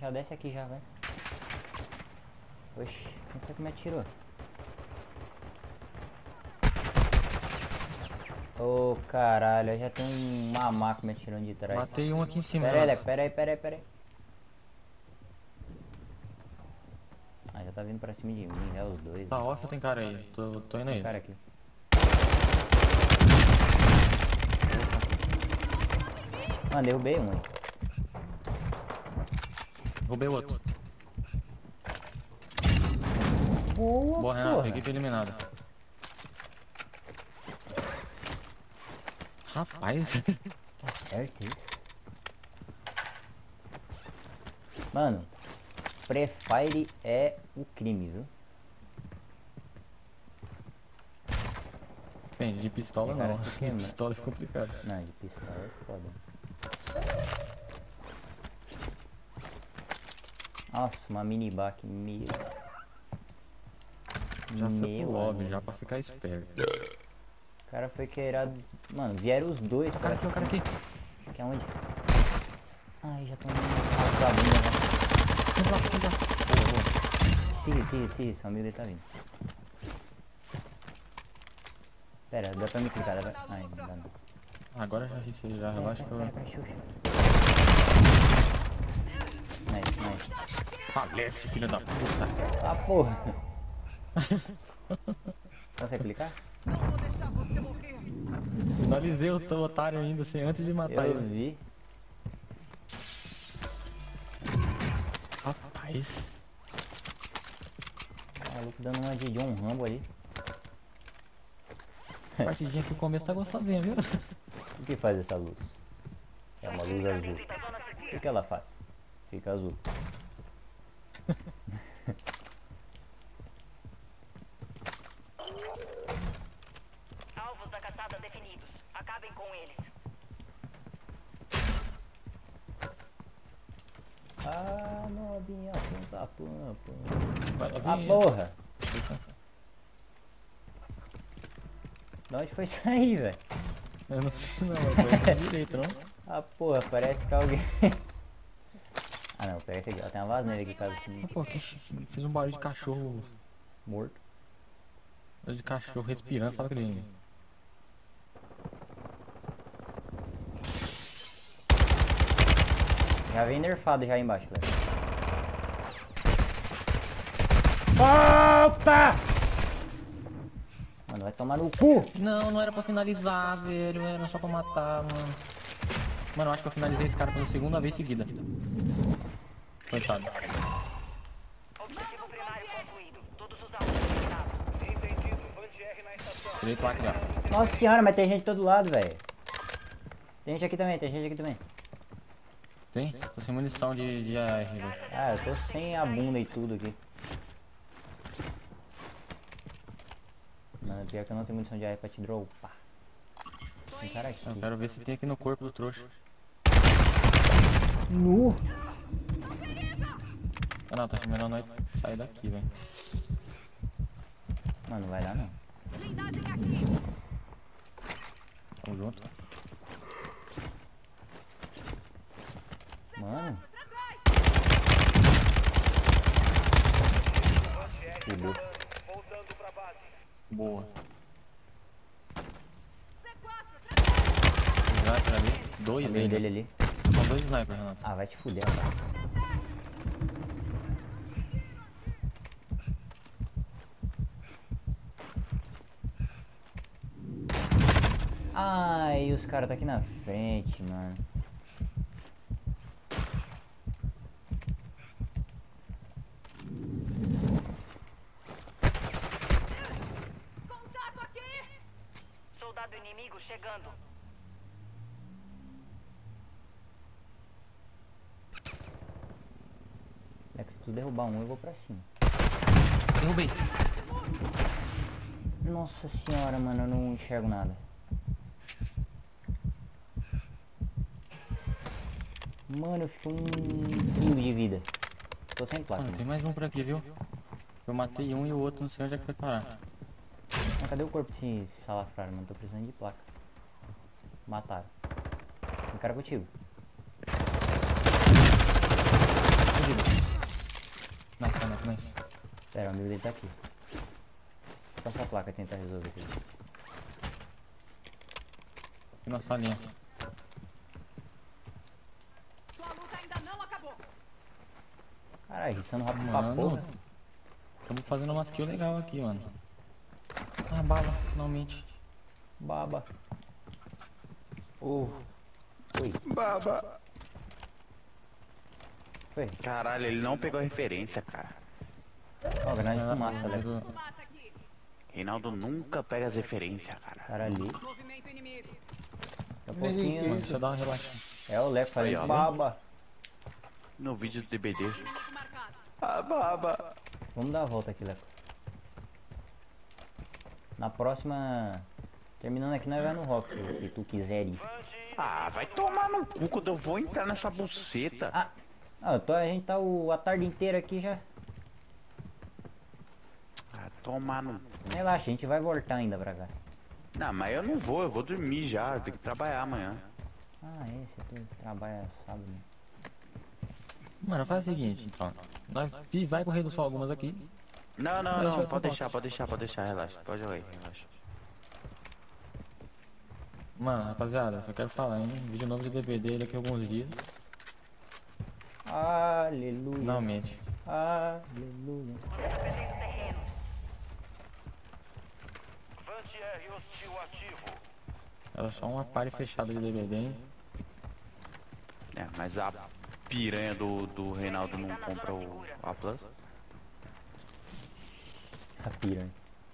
Já desce aqui já, vai. Oxi, quem foi que me atirou? Ô caralho, já tem um mamaco me atirando de trás. Matei um aqui em cima. Pera aí, Renato. Leco, pera aí. Ah, já tá vindo pra cima de mim, já os dois. Tá off ou tem cara aí? Tô indo Tem aí. cara aqui. Mano, derrubei um aí. Roubei o outro. Boa, Renato. Porra. Equipe eliminada. Rapaz. Tá certo isso? Mano, Free Fire é o crime, viu? Depende, de pistola Esse cara não. se De queima. pistola é complicado. Não, de pistola é foda. Nossa, uma miniback meio. Já foi Meu pro lobby, amigo. já pra ficar esperto. O cara foi queirado. Mano, vieram os dois O pra cara aqui. Que é onde? Ai, já tô indo pra bunda, né? Boa. Siga, seu amigo dele tá vindo. Pera, dá pra me clicar, dá pra... Ai, não dá não. Agora já relaxa que eu... Pera, xuxa. Nice. Falece, filho da puta. Ah, porra. Consegue clicar? Finalizei o otário ainda, assim, antes de matar Eu ele. vi. Rapaz. O maluco dando uma de John Rambo ali. A partidinha aqui no começo tá gostosinha, viu? O que faz essa luz? É uma luz azul. O que ela faz? Fica azul. Alvos da caçada definidos. Acabem com eles. Ah, novinha, pampa. Vai lá, Ah, vem. porra! De onde foi isso aí, velho? Eu não sei não, mas foi direito, não? Ah, porra, parece que alguém... Ah, não, pega esse aqui, ó. Tem uma vaseira aqui, caso assim, Ah, pô, fiz um barulho de cachorro. morto. Barulho de cachorro respirando, sabe aquele... Já vem nerfado já aí embaixo, velho. Solta! Mano, vai tomar no cu! Não era pra finalizar, velho. Era só pra matar, mano. Mano, eu acho que eu finalizei esse cara pela segunda vez seguida. Coitado. Objetivo primário concluído. Todos os alvos eliminados. Entendido. Van-Gr na estação. Direito lá, ó. Nossa senhora, mas tem gente de todo lado, velho. Tem gente aqui também. Tem? Tô sem munição de AR, velho. Ah, eu tô sem a bunda e tudo aqui. Mano, pior que eu não tenho munição de AR pra te dropar. Tem cara aqui. Eu quero ver se tem aqui no corpo do trouxa. Nu! Ah, não, tá melhor nós sair daqui, velho. Mano, não vai dar não. Tamo junto. Mano. Fudeu. Voltando pra base. Boa. Sniper ali. Dois Amigo ainda. dele ali. São dois snipers, Renato. Ah, vai te fuder, cara. Ai, os caras tá aqui na frente, mano. Soldado inimigo chegando. É que se tu derrubar um, eu vou pra cima. Derrubei. Nossa senhora, mano, eu não enxergo nada. Mano, eu fico um pingo de vida. Tô sem placa. Mano, tem mais um por aqui, viu? Eu matei um e o outro não sei onde é que foi parar. Mas cadê o corpo desse salafrário, mano? Tô precisando de placa. Mataram. Tem cara contigo. vida. Nice, Renato, nice. Pera, o amigo dele tá aqui. Passa a placa e tentar resolver isso aqui. Aqui na salinha. Sua luta ainda não acabou. Caralho, risando rápido pra Mano, porra. estamos fazendo umas kills legal aqui, mano. Ah, bala, finalmente. Baba. Oi. Baba. Foi. Caralho, ele não pegou a referência, cara. Ó, granada de fumaça, Leco. Fumaça aqui. Reinaldo nunca pega as referências, cara. Cara ali. Movimento inimigo. Daqui a pouquinho. Mano, deixa eu dar uma relaxada. É o Leco Aí, fazendo ó. baba. No vídeo do DBD. Inimigo marcado. Ah, baba. Vamos dar a volta aqui, Leco. Na próxima. Terminando aqui, nós vamos no Rock, se tu quiser ir. Ah, vai tomar no cu quando eu vou entrar nessa buceta. Ah, a gente tá a tarde inteira aqui já. Ah, tomar no cu. Relaxa, a gente vai voltar ainda pra cá. Não, mas eu não vou, eu vou dormir já. Eu tenho que trabalhar amanhã. Ah, esse tu trabalha sábado, né? Mano, faz o seguinte, então. Nós vai correr do sol algumas aqui. Não, Deixa não, eu pode colocar. deixar, relaxa. Pode jogar aí, relaxa. Mano, rapaziada, só quero falar, hein? Vídeo novo de DBD daqui a alguns dias. Aleluia. Finalmente. Aleluia. Perdendo terreno. Vantier hostil ativo. Era só uma party fechada de DBD, hein? É, mas a piranha do Reinaldo não compra a Plus? A piranha.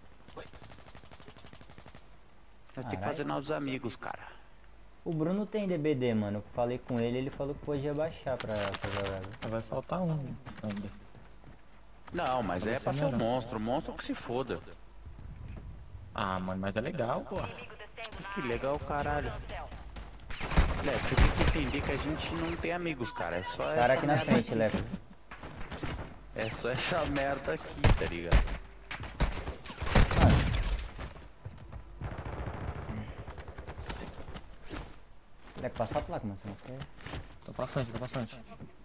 Eu tenho que Caralho. fazer novos amigos, cara. O Bruno tem DBD, mano. Eu falei com ele, ele falou que podia baixar pra jogar. viu? Vai faltar um ainda. Não, mas Vai é ser pra ser um melhor. monstro. O monstro que se foda. Ah, mano, mas é legal, pô. Inimigo descendo na Que área. legal, caralho. No céu. Leco, você tem que entender que a gente não tem amigos, cara. É só Cara essa aqui na merda frente, Leco. É só essa merda aqui, tá ligado? Leco, passa a placa, mas senão você... Tô passante, tô passante.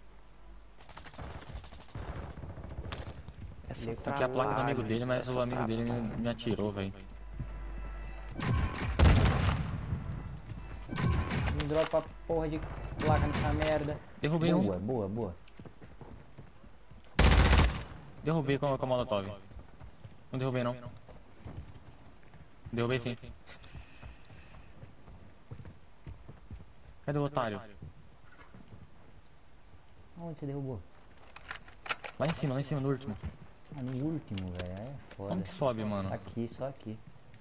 É só Tá aqui a placa do amigo trabalho, dele, mas é o só amigo dele me atirou, velho. Me dropa a porra de placa nessa merda. Derrubei Boa, um. boa, boa. Derrubei com a molotov. Não derrubei não. Derrubei sim. Cadê o otário? Onde você derrubou? Lá em cima, no último. Ah, no último, velho. É foda. Como que sobe, mano? Aqui, só aqui.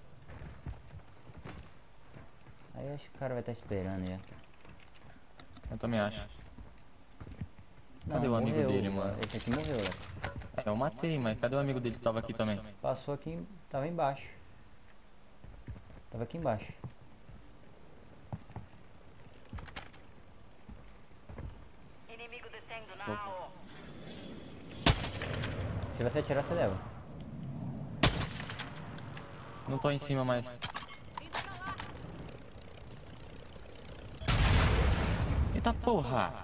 Aí acho que o cara vai estar esperando já. Eu também acho. Não, Cadê o amigo morreu, dele, mano? Esse aqui morreu, Leco. É, eu matei, mas cadê o amigo dele que tava aqui também? Passou aqui, tava embaixo. Tava aqui embaixo. Inimigo descendo na AO. Se você atirar, você leva. Não tô em cima mais. Eita porra!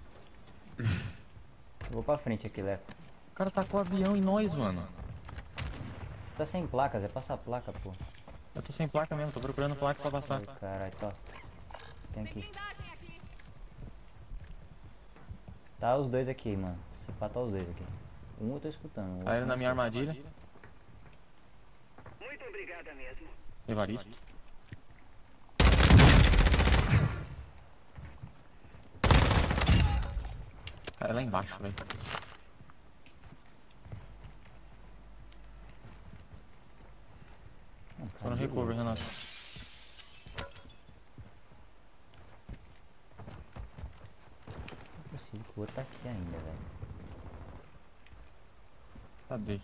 Eu vou pra frente aqui, Leco. O cara tacou avião em nós, mano. Você tá sem placas, é passar a placa, pô. Eu tô sem placa mesmo, tô procurando placa pra passar. Ai, caralho, tá. Tem aqui. Blindagem aqui. Tá os dois aqui, mano. Se pá, tá os dois aqui. Um eu tô escutando. o outro Caíram na não minha sei. armadilha. Muito obrigada mesmo. Evaristo. Cara, é lá embaixo, velho. Não, Tô no cadê recover, ele? Renato. Não consigo, o outro tá aqui ainda, velho. Cadê?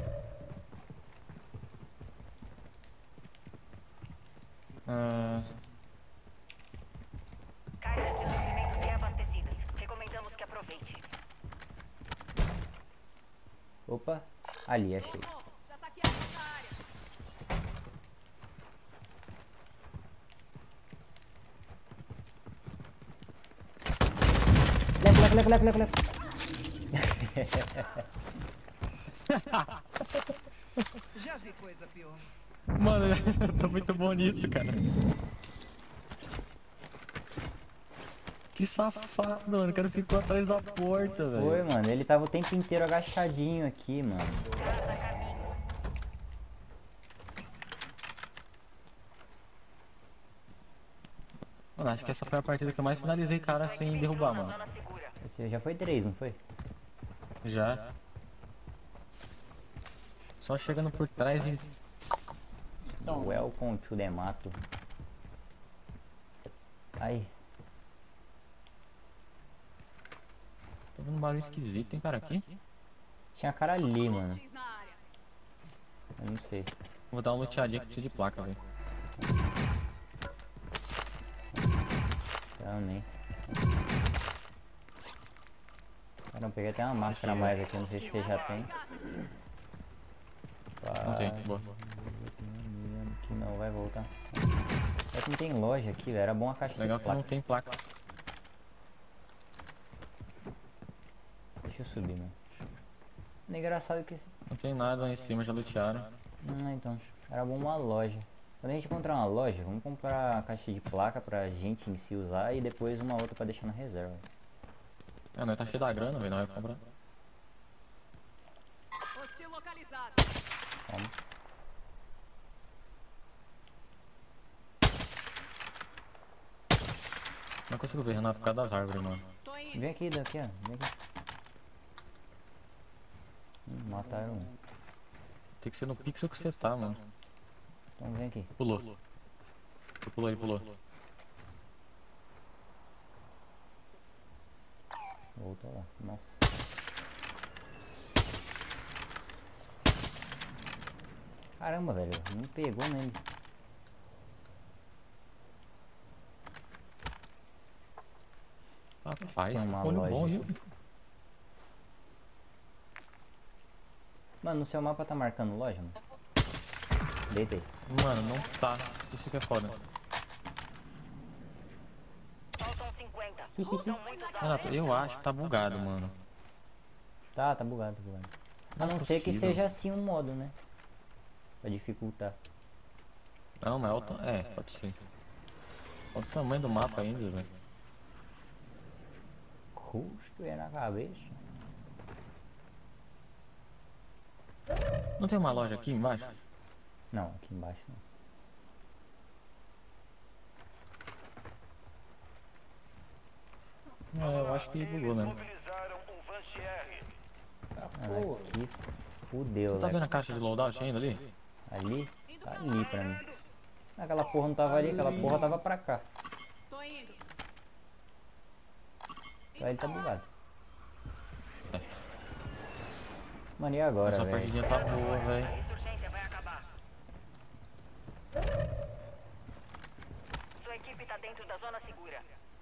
Ah, Caixas de suprimentos reabastecidas. Recomendamos que aproveite. Opa, ali, achei. Bom, já saquearam essa área. Leva. Já vi coisa pior. Mano, eu tô muito bom nisso, cara. Que safado, mano. O cara ficou atrás da porta, velho. Foi, mano. Ele tava o tempo inteiro agachadinho aqui, mano. Mano, acho que essa foi a partida que eu mais finalizei cara sem derrubar, mano. Zona segura. Esse já foi 3, não foi? Já. Só chegando por trás e... Welcome to the mato. Ai, Tô vendo um barulho esquisito, tem cara aqui? tinha cara ali, mano. X na área. Eu não sei. Vou dar uma luteadinha que precisa de placa, velho. Também. Cara, eu peguei até uma máscara a mais aqui, não sei se você já tem. Não tem, boa. Que não vai voltar. É que não tem loja aqui, velho. Era bom a caixa Legal de que não placa. tem placa. Deixa eu subir, mano. É engraçado que... Não tem nada lá em cima, já lutearam. Então. Era bom uma loja. Quando a gente encontrar uma loja, vamos comprar a caixa de placa pra gente em si usar e depois uma outra pra deixar na reserva. É, nós tá cheio da grana, velho. Nós vai comprar. Hostil localizado. Vamos. Não consigo ver, Renato, por causa das árvores, mano. Tô indo. Vem aqui, daqui, ó. Vem aqui. Mataram um. Tem que ser no pixel que você tá, mano. Então vem aqui. Pulou. Pulou, ele pulou. Voltou lá. Nossa. Caramba, velho. Não pegou nele. Rapaz, Tem uma fone loja bom, aqui. viu? Mano, no seu mapa tá marcando loja, mano? Deitei. Mano, não tá. Isso que é foda. Faltam 50. São muitos Renato, eu acho que tá bugado, mano. Tá bugado, tá bugado. A Não é não ser que possível. seja assim um modo, né? Pra dificultar. Não, mas é, pode ser. Olha o tamanho do mapa ainda, velho. Custo é na cabeça. Não tem uma loja aqui embaixo? Não, aqui embaixo não. É, eu acho que bugou mesmo. Mobilizaram um Vanchier. Aqui fudeu, Você tá velho. vendo a caixa de loadout ainda ali? Ali? Tá ali pra mim. Aquela porra não tava ali, aquela porra tava pra cá. Tô indo. Aí ele tá bugado. Mano, e agora, Essa velho? partidinha tá boa, velho. A insurgência vai acabar. Sua equipe tá dentro da zona segura.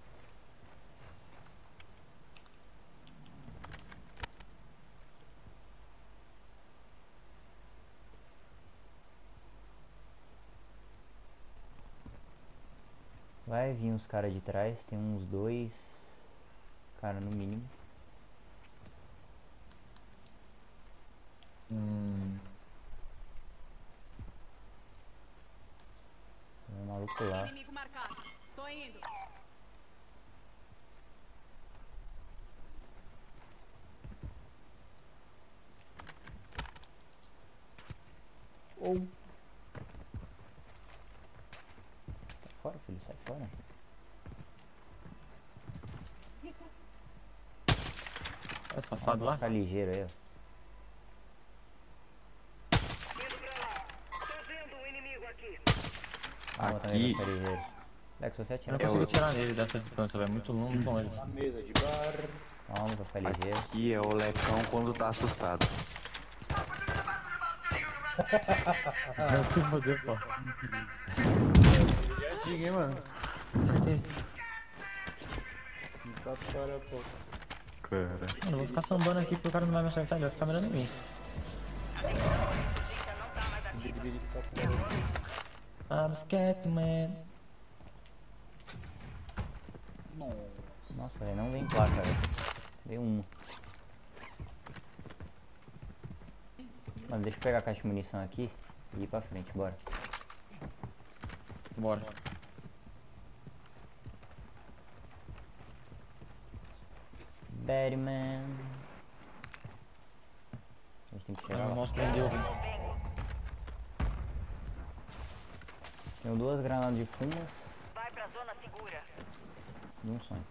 Vai vir uns caras de trás, tem uns 2 cara no mínimo. Tem um maluco lá. Inimigo marcado. Tô indo. Ou. Sai fora, filho, sai fora. Olha safado lá. Fica ligeiro aí, ó. Indo pra lá. Tô vendo um inimigo aqui. Ah, também vai ficar ligeiro. Lex, você Eu atira não pra consigo lá. tirar nele dessa distância, velho. Muito longe, muito longe. Mesa de bar. Calma, pra ficar ligeiro. Aqui é o Lecão quando tá assustado. Não se foder, pô. Viadinho, hein, mano? Acertei. Tá fora, pô. Cara. Mano, eu vou ficar sambando aqui porque o cara não vai me acertar, ele vai ficar mirando em mim. A insurgência não tá mais ativa. Ele tá fora. I'm scared, man. Nossa, velho, não vem placa, velho. Veio um. Mano, deixa eu pegar a caixa de munição aqui e ir pra frente, bora. Bora. Batman. A gente tem que chegar Ah, o lá. mouse prendeu, velho. Tenho 2 granadas de fumas Vai pra zona segura. e um sonho.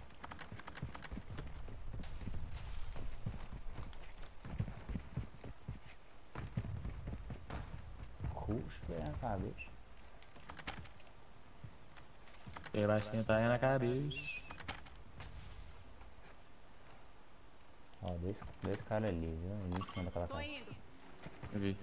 Cuspe na cabeça. Você vai sentar aí na cabeça. Ó, dois caras ali, viu? Ali em cima daquela Tô casa. indo. Eu vi.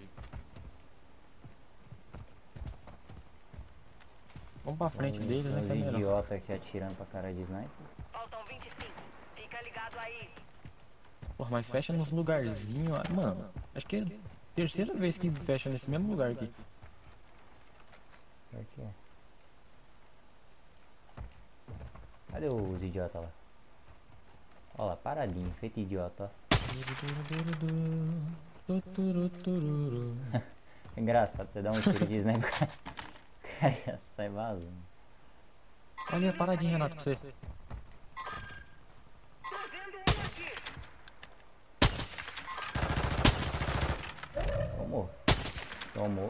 Vamos pra frente deles, né? Que é Os melhor. idiota aqui atirando pra cara de sniper. Faltam 25. Fica ligado aí. Porra, mas fecha nos lugarzinhos. Mano, acho que é a terceira vez que fecha nesse mesmo lugar aqui. Pior que é. Cadê os idiotas lá? Ó lá, paradinho, feito idiota, ó. É engraçado, você dá um tiro de sniper, o cara já sai vazando. Olha a paradinha, Renato, pra você. Tô vendo um aqui. Tomou. Tomou.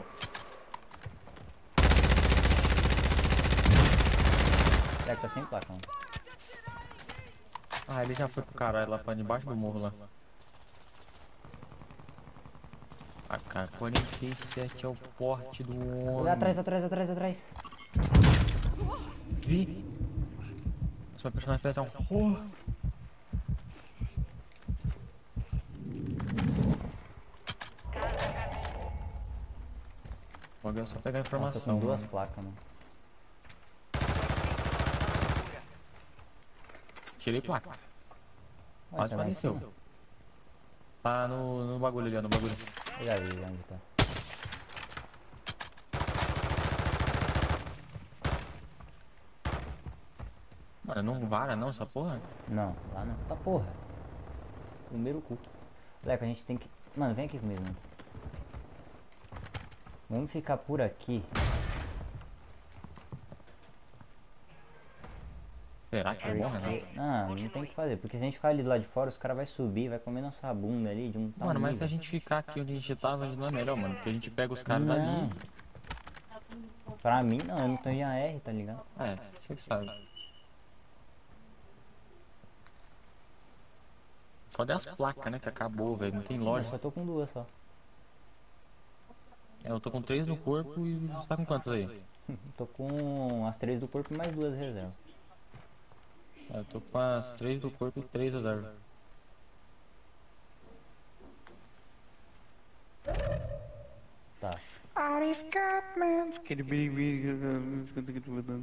Será que tá sem placa, mano? Ah, ele já foi pro caralho lá pra debaixo do morro lá. AK-47 é o porte do homem. Atrás, atrás, atrás, atrás. Vi. Esse meu personagem fez um horror. O bagulho é só pegar a Nossa, tô informação. com 2 mano. placas, mano. Tirei placa. Olha, Quase tá lá em faleceu. cima. Tá no bagulho ali, ó, no bagulho. Eu já vi onde tá. Mano, não vara não essa porra? Não, lá não. Tá porra. Primeiro cu. Leco, a gente tem que... Mano, vem aqui comigo, mano. Vamos ficar por aqui. Será que é bom, Renato? Não, não tem o que fazer. Porque se a gente ficar ali do lado de fora, os caras vão subir, vai comer nossa bunda ali de um tamanho. Mano, mas se a gente ficar aqui onde a gente tava, não é melhor, mano. Porque a gente pega os caras dali. Não. Pra mim não, eu não tô em AR, tá ligado? É, você que sabe. Foda é as placas, né? Que acabou, velho. Não tem Eu loja. só tô com 2 só. É, eu tô com 3 no corpo e você tá com quantos aí? Tô com as 3 do corpo e mais 2 reservas. Eu tô com as 3 do corpo e 3 reserva. Tá. Aquele biribiri que eu tô botando.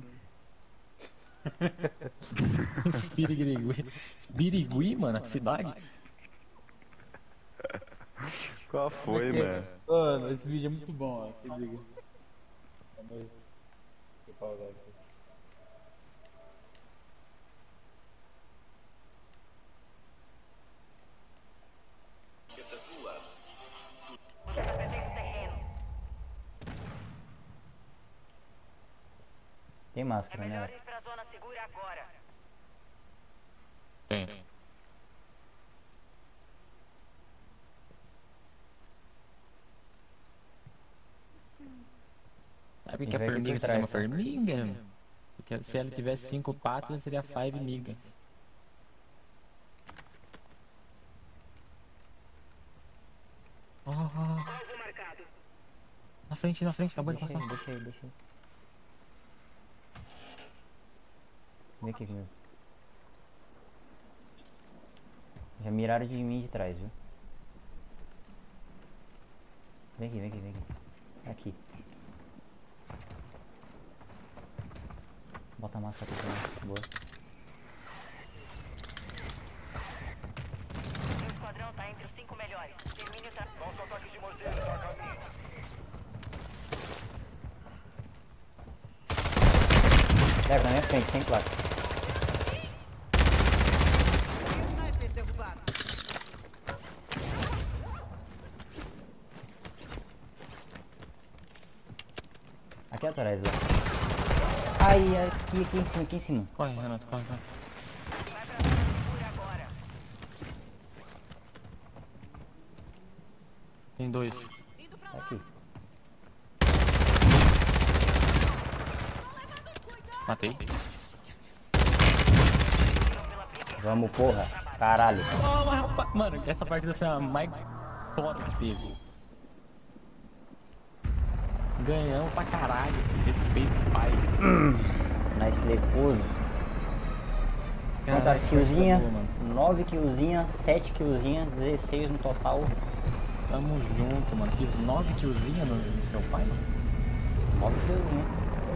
Birigui. Birigui, mano, a cidade? Qual foi, mano? Mano, esse vídeo é muito bom, ó. Se liga. Calma aí. Deixa eu pausar aqui. Você tá perdendo terreno. Tem É máscara, melhor né? ir pra zona segura agora. Tem. Sabe que a Vem aqui formiga por se trás, chama tá? formiga? Porque se ela tivesse 5 patas, seria 5 migas. Oh, Alvo marcado. na frente, acabou de Deixa passar. aí, deixa aí, deixa aí. Vem aqui comigo. Já miraram de mim de trás, viu? Vem aqui, vem aqui, vem aqui. Aqui. Bota a máscara aqui também. Boa. Seu esquadrão tá entre os 5 melhores. Termine o trabalho. Nosso ataque de morteiro está a caminho. Leva na minha frente, sem placa. Sniper derrubado. Aqui atrás, lá. Ai, aqui em cima, aqui em cima. Corre, Renato, corre, corre. Vai pra procura agora. Tem dois. Indo pra Tá lá. aqui. Matei. Vamos, porra. Caralho. Oh, mas, rapaz. Mano, essa partida foi a mais foda que teve. Ganhamos pra caralho. Respeito, pai. Nice lecoso. Caralho, Quantas que killzinhas? partida boa, mano. 9 killzinhas, 7 killzinhas, 16 no total. Tamo junto, mano. Fiz 9 killzinhas no seu pai, mano. 9 killzinhas.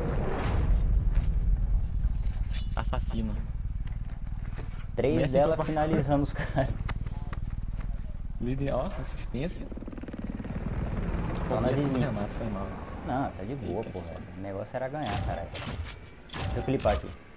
Assassino. 3 Messi dela pra- finalizando os caras. Líder, ó, assistência. Só nós Começa do e- Renato, foi mal. Não, tá de boa, porra. O negócio era ganhar, caralho. Deixa eu clipar aqui.